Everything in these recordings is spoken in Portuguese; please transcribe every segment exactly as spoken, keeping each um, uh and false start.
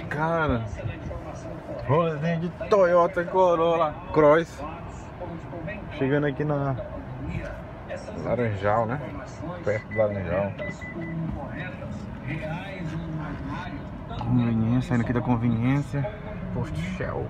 Cara, rolezinho de Toyota Corolla Cross. Chegando aqui na Laranjal, né? Perto do Laranjal. Conveniência, saindo aqui da conveniência. Posto Shell.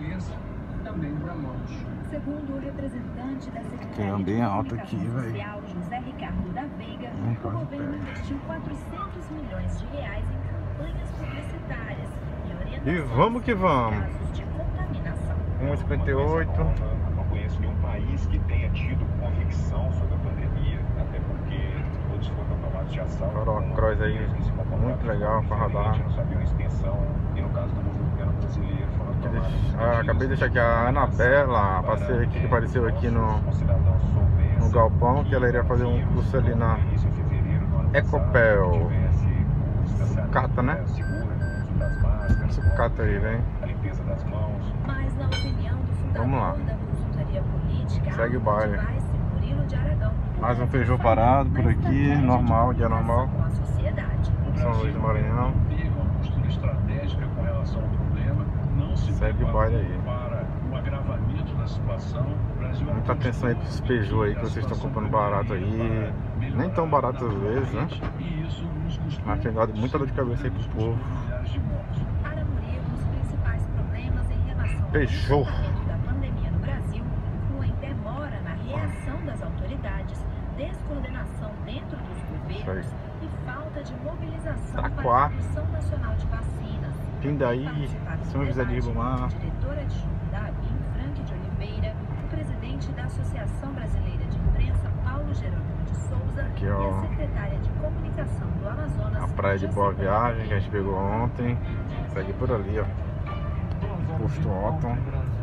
Segundo o representante da Secretaria Tem um bem alto aqui, velho. José Ricardo da Veiga, o governo investiu quatrocentos milhões de reais em campanhas publicitárias e orientações E vamos que vamos. em casos de contaminação. um e cinquenta e oito. Não conheço nenhum país que tenha tido convicção sobre a pandemia, até porque todos foram tomados de assalto. Corolla Cross aí, muito legal para rodar. Não sabiam a extensão, e no caso do governo brasileiro foram Aqui tomadas deixa- ah, acabei de deixar aqui a Anabela, a parceira aqui que apareceu aqui no, com cidadãos solventes. no galpão, que ela iria fazer um curso ali na Isso em fevereiro do ano passado, Ecopel. tivesse uso da Sucata, né? sanidade segura, o uso das máscaras, Sucata aí, vem. a limpeza das mãos. Mas na opinião do Vamos lá. fundador da consultoria política, Segue o baile. Advice, Murilo de Aragão, Mais um Peugeot parado por aqui, normal, dia normal. com a sociedade. São Luís do Maranhão. Teve uma postura estratégica com relação ao problema, não se Segue o baile aí. para o agravamento da situação. O Brasil Muita atenção aí para esses Peugeot aí que vocês estão comprando barato aí. Nem tão barato às vezes, né? E isso nos custou Mas tem dado muita dor de cabeça aí pro povo. milhares de mortos. Para Murilo, os principais problemas em relação ao Peugeot. enfrentamento da pandemia no Brasil incluem demora na reação das autoridades, descoordenação dentro dos governos Isso e falta de mobilização Taquá. para a produção nacional de vacinas. Pindaí, Participaram do São José de debate Ribamar. a diretora adjunta da ABIM, Frank de Oliveira, o presidente da Associação Brasileira de Imprensa, Paulo Jerônimo de Souza, Aqui, e ó, a secretária de Comunicação do Amazonas, a praia de Boa Jacilene Viagem que a gente pegou ontem. Segue por ali, ó. Posto Otton.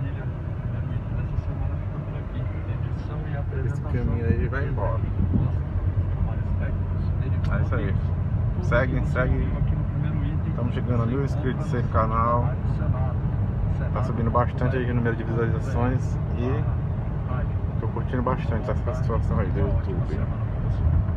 Esse caminho aí vai embora. É isso aí. Segue, segue. Estamos chegando a mil inscritos aí no canal. Tá subindo bastante aí o número de visualizações. E tô curtindo bastante essa situação aí do YouTube.